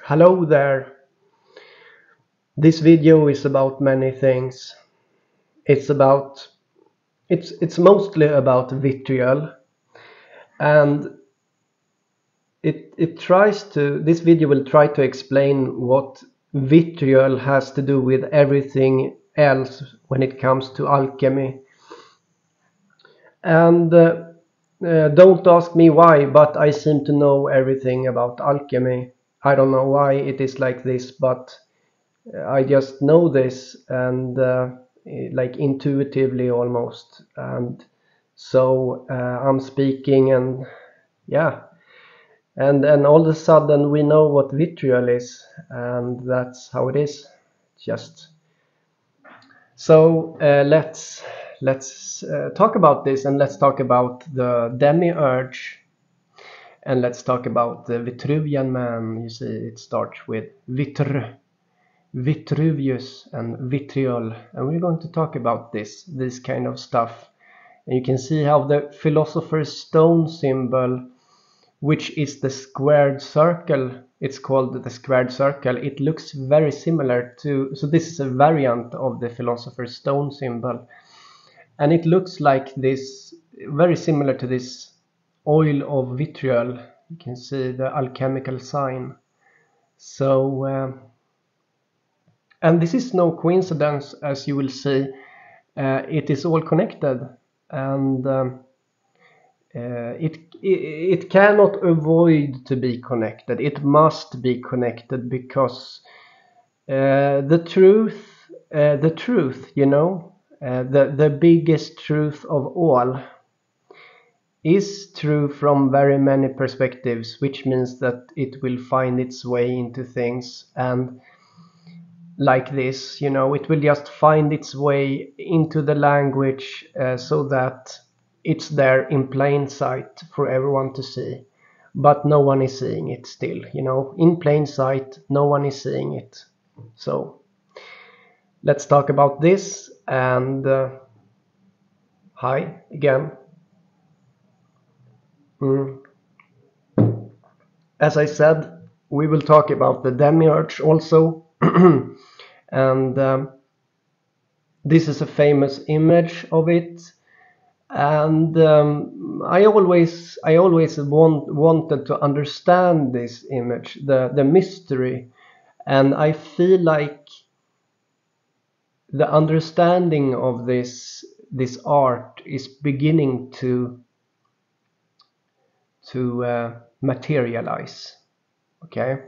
Hello there. This video is about many things. It's mostly about vitriol, and this video will try to explain what vitriol has to do with everything else when it comes to alchemy. And don't ask me why, but I seem to know everything about alchemy. I don't know why it is like this, but I just know this, and like intuitively almost. And so I'm speaking, and yeah, and all of a sudden we know what vitriol is, and that's how it is. Just so let's talk about this, and let's talk about the demiurge, and let's talk about the Vitruvian man. You see, it starts with Vitruvius and Vitriol, and we're going to talk about this kind of stuff. And you can see how the philosopher's stone symbol, which is the squared circle, it's called the squared circle, it looks very similar to, so this is a variant of the philosopher's stone symbol, and it looks like this, very similar to this oil of vitriol. You can see the alchemical sign. So and this is no coincidence, as you will see. It is all connected, and it cannot avoid to be connected. It must be connected, because the truth, you know, the biggest truth of all, is true from very many perspectives, which means that it will find its way into things. And like this, you know, it will just find its way into the language, so that it's there in plain sight for everyone to see, but no one is seeing it still, you know, in plain sight, no one is seeing it. So let's talk about this. And hi again. As I said, we will talk about the demiurge also. And this is a famous image of it, and I always wanted to understand this image, the mystery, and I feel like the understanding of this art is beginning to materialize. Okay,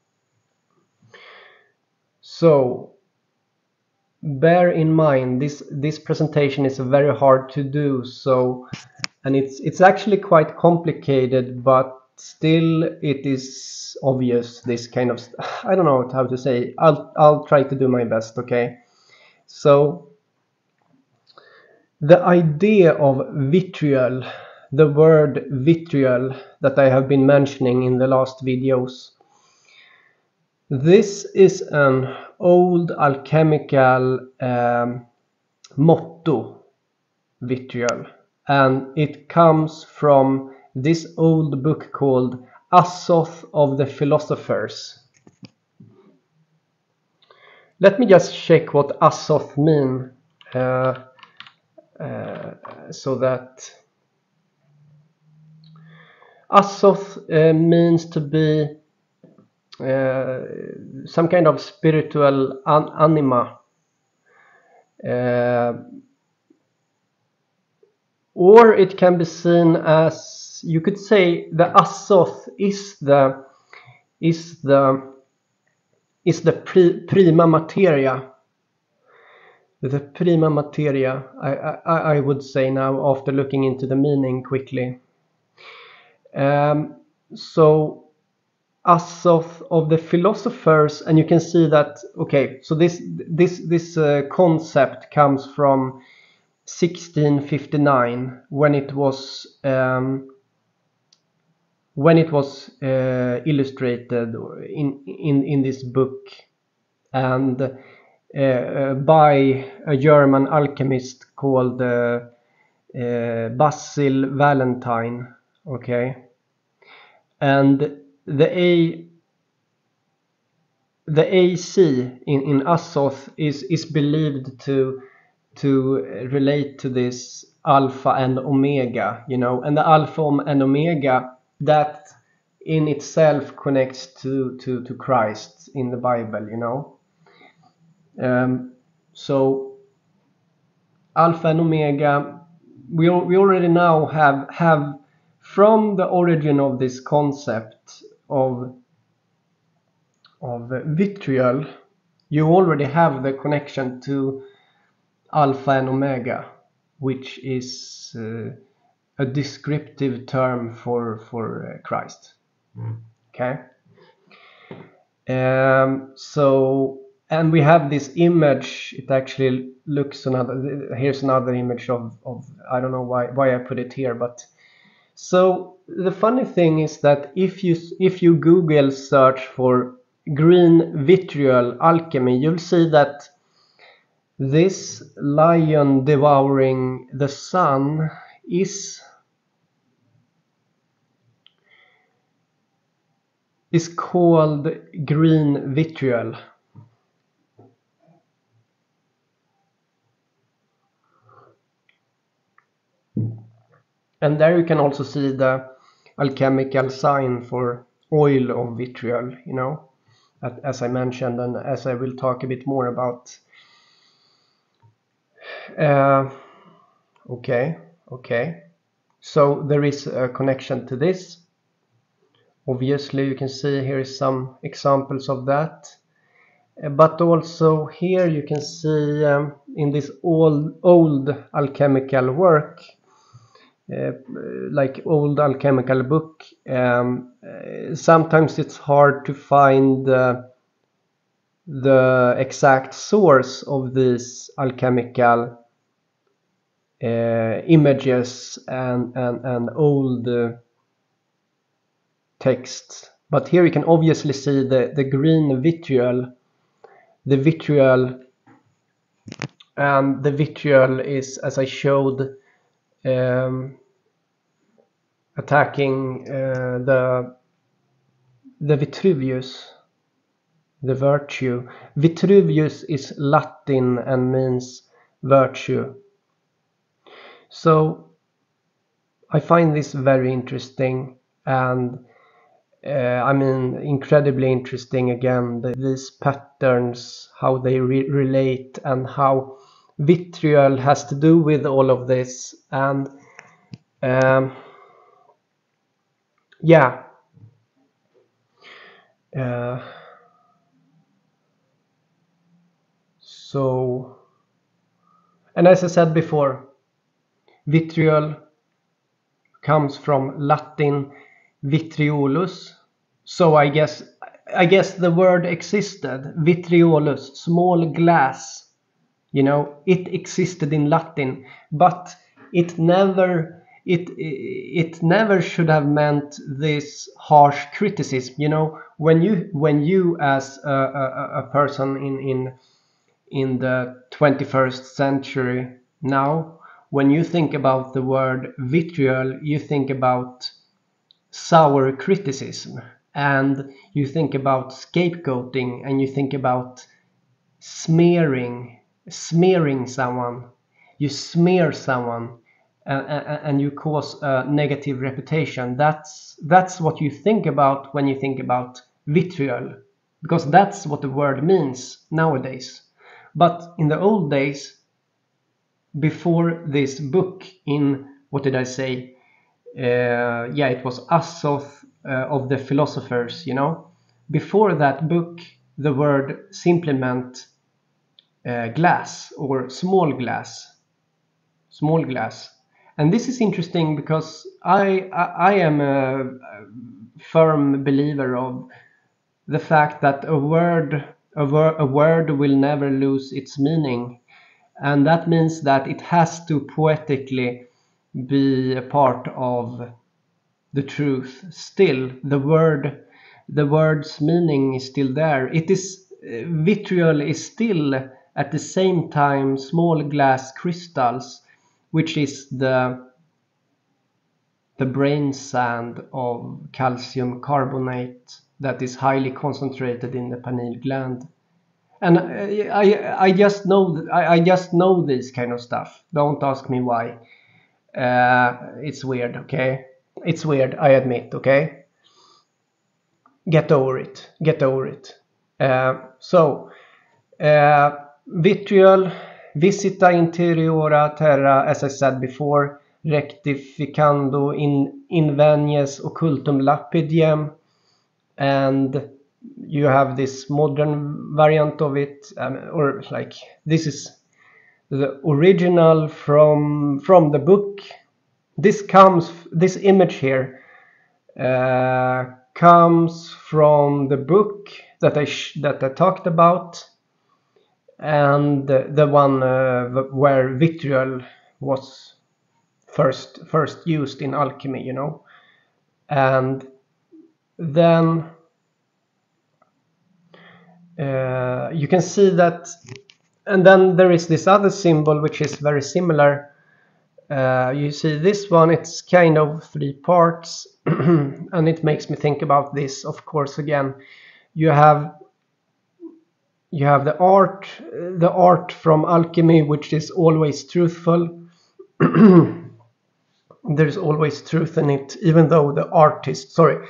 so bear in mind, this presentation is very hard to do, so, and it's actually quite complicated, but still it is obvious, this kind of I don't know how to say. I'll try to do my best. Okay, so the idea of vitriol, the word vitriol that I have been mentioning in the last videos, this is an old alchemical motto, vitriol, and it comes from this old book called Azoth of the Philosophers. Let me just check what Azoth mean, so that Azoth means to be some kind of spiritual anima, or it can be seen as, you could say, the Azoth is the prima materia. The prima materia, I would say now, after looking into the meaning quickly. So Azoth of the Philosophers, and you can see that. Okay, so this concept comes from 1659, when it was illustrated in this book, and by a German alchemist called Basil Valentine. Okay, and the the AC in Azoth is believed to relate to this alpha and omega, you know, and the alpha and omega, that in itself connects to Christ in the Bible, you know. So alpha and omega, we already now have from the origin of this concept of vitriol, you already have the connection to alpha and omega, which is a descriptive term for Christ. Okay. So, and we have this image. It actually looks another. Here's another image of I don't know why I put it here, but so the funny thing is that if you Google search for green vitriol alchemy, you'll see that this lion devouring the sun is called green vitriol. And there you can also see the alchemical sign for oil of vitriol, you know, as I mentioned, and as I will talk a bit more about. Okay. So there is a connection to this. Obviously, you can see here is some examples of that. But also here you can see in this old alchemical work, like old alchemical book, sometimes it's hard to find the exact source of these alchemical images and old texts. But here you can obviously see the green vitriol. The vitriol, and the vitriol is, as I showed, attacking the Vitruvius, the virtue. Vitruvius is Latin and means virtue. So I find this very interesting, and I mean, incredibly interesting again, these patterns, how they relate, and how vitriol has to do with all of this. And yeah, so, and as I said before, vitriol comes from Latin vitriolus. So I guess the word existed, vitriolus, small glass. You know, it existed in Latin, but it never should have meant this harsh criticism. You know, when you as a person in the 21st century now, when you think about the word vitriol, you think about sour criticism, and you think about scapegoating, and you think about smearing someone. You smear someone, and you cause a negative reputation. That's what you think about when you think about vitriol, because that's what the word means nowadays. But in the old days, before this book, in, what did I say? Yeah, it was Azoth of the philosophers, you know. Before that book, the word simply meant glass, or small glass. And this is interesting because I am a firm believer of the fact that a word will never lose its meaning, and that means that it has to poetically be a part of the truth. Still, the word's meaning is still there. It is vitriol is still at the same time small glass crystals, which is the brain sand of calcium carbonate, that is highly concentrated in the pineal gland. And I just know I just know this kind of stuff. Don't ask me why. It's weird, okay? It's weird, I admit, okay? Get over it. Get over it. Vitriol, visita interiora terra, as I said before, rectificando invenies occultum lapidiem, and you have this modern variant of it, or like this is the original from the book. This image here comes from the book that I talked about, and the one where vitriol was first used in alchemy, you know. And then you can see that, and then there is this other symbol which is very similar. You see this one, it's kind of 3 parts, and it makes me think about this, of course. Again, you have the art from alchemy, which is always truthful. There's always truth in it, even though the artist, sorry.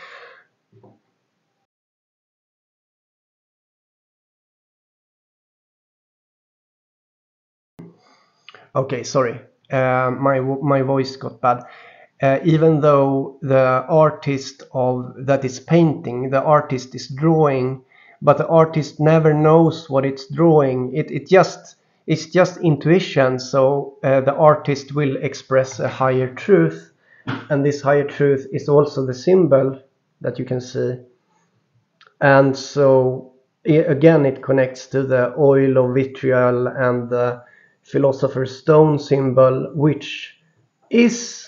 Okay, sorry. My voice got bad. Even though the artist that is painting, the artist is drawing, but the artist never knows what it's drawing. It's just intuition. So the artist will express a higher truth, and this higher truth is also the symbol that you can see. And so again, it connects to the oil of vitriol and the philosopher's stone symbol, which is,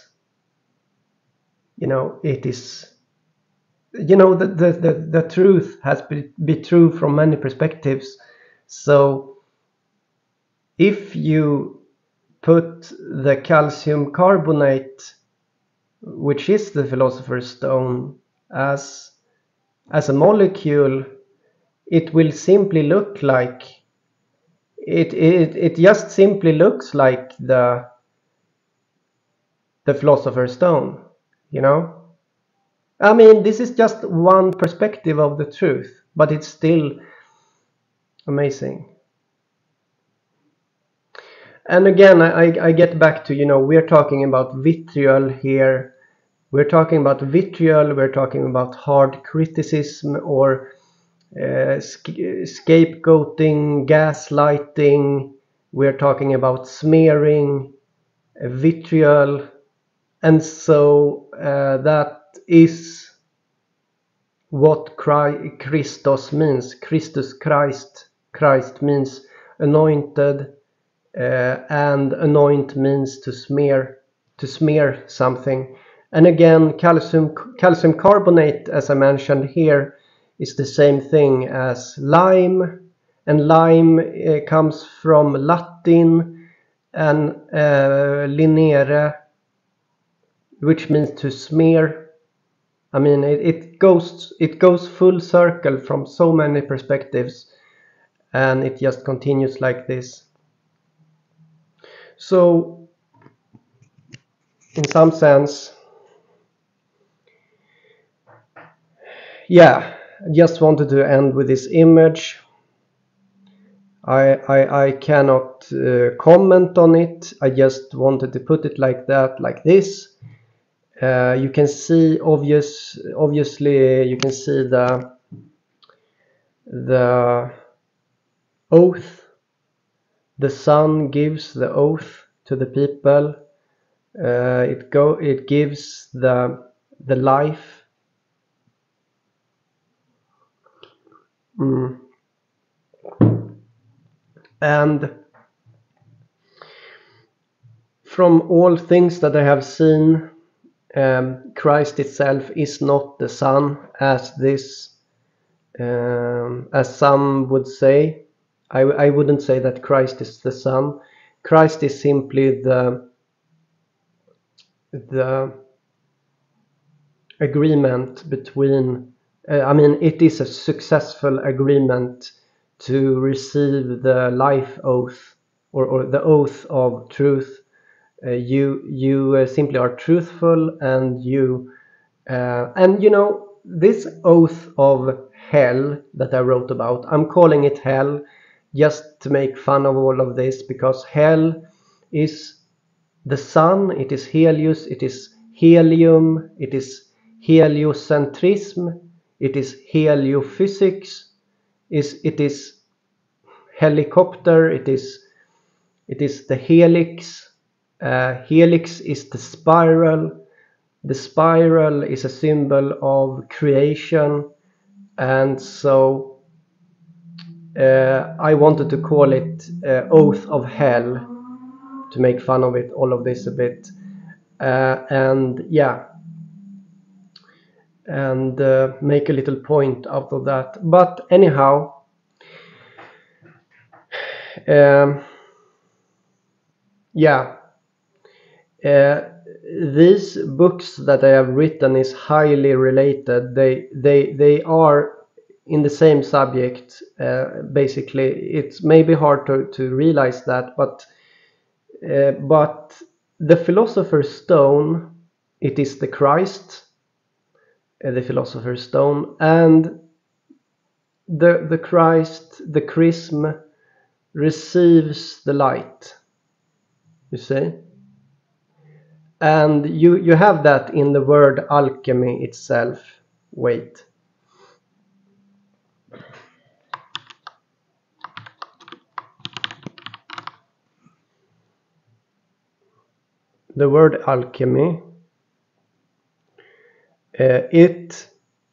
it is, the truth has be true from many perspectives. So if you put the calcium carbonate, which is the philosopher's stone, as a molecule, it will simply look like it just simply looks like the philosopher's stone, you know. I mean, this is just one perspective of the truth, but it's still amazing. And again, I get back to, we're talking about vitriol here. We're talking about vitriol, we're talking about hard criticism, or scapegoating, gaslighting. We're talking about smearing, vitriol. And so that is what Christos means. Christ means anointed, and anoint means to smear something. And again, calcium carbonate, as I mentioned here, is the same thing as lime, and lime comes from Latin and linere, which means to smear. I mean, it goes full circle from so many perspectives, and it just continues like this. So, in some sense, yeah, I just wanted to end with this image. I cannot comment on it. I just wanted to put it like that, like this. You can see obviously you can see the oath. The Son gives the oath to the people. It gives the life. And from all things that I have seen, Christ itself is not the Son, as some would say. I wouldn't say that Christ is the Son. Christ is simply the agreement between I mean, it is a successful agreement to receive the life oath, or the oath of truth. You simply are truthful, and this oath of hell that I wrote about, I'm calling it hell just to make fun of all of this, because hell is the sun, it is Helios, it is helium, it is heliocentrism, it is heliophysics, it is helicopter, it is the helix. Helix is the spiral. The spiral is a symbol of creation, and so I wanted to call it Oath of Hell to make fun of it, all of this a bit, and make a little point out of that. But anyhow, these books that I have written is highly related. They are in the same subject. Basically, it's maybe hard to realize that, but the Philosopher's Stone, it is the Christ, the Philosopher's Stone, and the Christ, the chrism, receives the light. You see? And you have that in the word alchemy itself. Wait. The word alchemy, it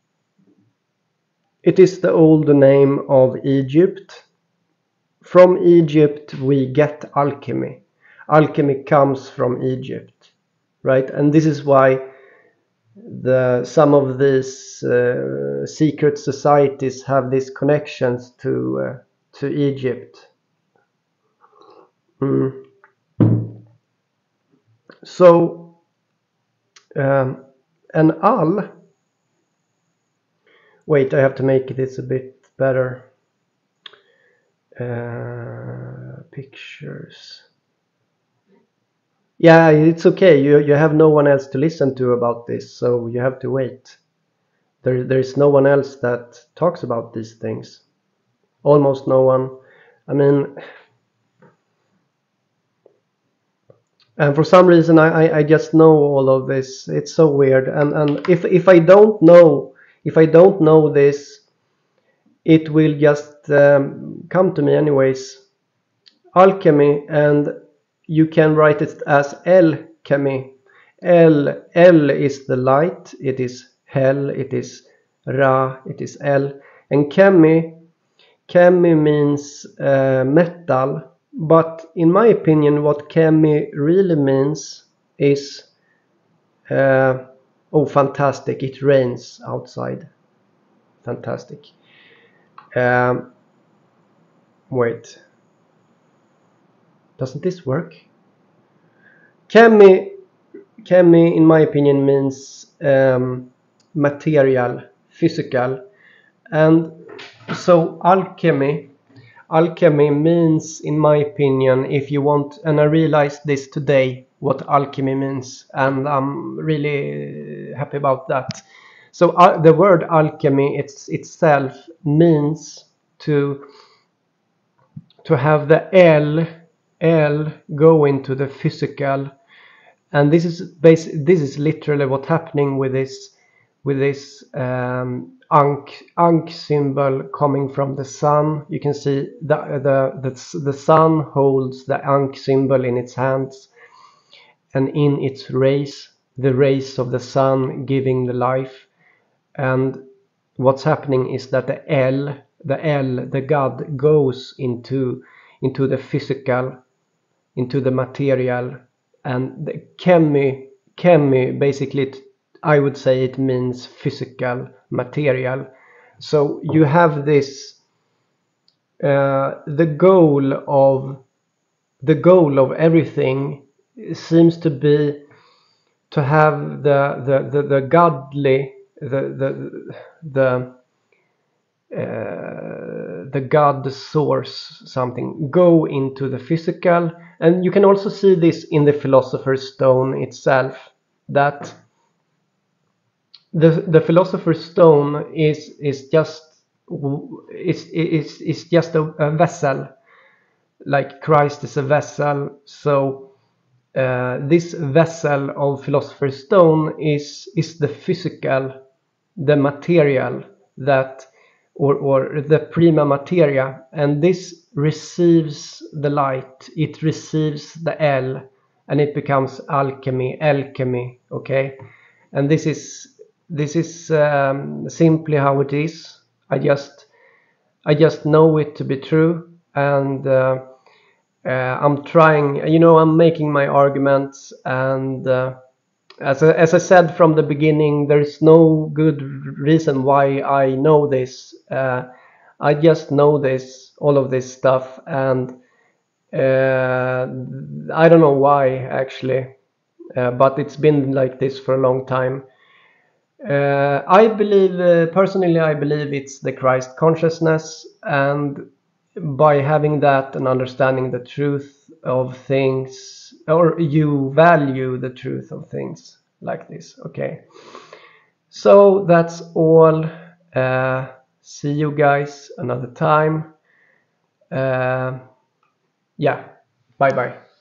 is the old name of Egypt. From Egypt we get alchemy. Alchemy comes from Egypt, right? And this is why some of these secret societies have these connections to Egypt. So, an al. Wait, I have to make this a bit better. Pictures. Yeah, it's okay. You have no one else to listen to about this, so you have to wait. There's no one else that talks about these things. Almost no one. I mean, and for some reason I just know all of this. It's so weird. And if I don't know this, it will just come to me anyways. Alchemy, and you can write it as alchemy. L is the light, it is hell, it is Ra, it is L. And chemi means metal, but in my opinion what chemi really means is oh, fantastic, it rains outside. Fantastic. Wait. Doesn't this work? Chemi, in my opinion, means material, physical. And so alchemy means, in my opinion, if you want, and I realized this today, what alchemy means, and I'm really happy about that. So the word alchemy itself means to have the L go into the physical, and this is literally what's happening with this Ankh symbol coming from the sun. You can see the sun holds the Ankh symbol in its hands, and in its rays, the rays of the sun giving the life. And what's happening is that the God goes into the physical, into the material, and the chemi basically, I would say it means physical, material. So you have this the goal of everything seems to be to have the godly, the God, the source, something, go into the physical. And you can also see this in the Philosopher's Stone itself, that the Philosopher's Stone is just a vessel, like Christ is a vessel. So this vessel of Philosopher's Stone is the physical, the material, that or the prima materia, and this receives the light, it receives the L, and it becomes alchemy, okay? And this is simply how it is. I just know it to be true, and I'm trying, I'm making my arguments, and as I said from the beginning, there's no good reason why I know this. I just know all of this stuff, and I don't know why actually, but it's been like this for a long time. I believe, personally, I believe it's the Christ consciousness, and by having that and understanding the truth of things, or you value the truth of things like this. Okay, so that's all. See you guys another time. Yeah, bye bye.